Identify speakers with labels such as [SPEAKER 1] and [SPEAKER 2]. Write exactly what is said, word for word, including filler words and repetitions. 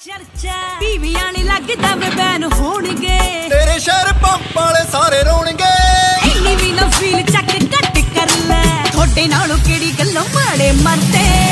[SPEAKER 1] चर्चा बीवियां नहीं लगदा वे बैन होणगे
[SPEAKER 2] तेरे शहर पंप वाले सारे रोणगे
[SPEAKER 1] इन्नी भी ना फील चक घट कर ले थोड़े नालों केड़ी गल्लों माड़े मरदे।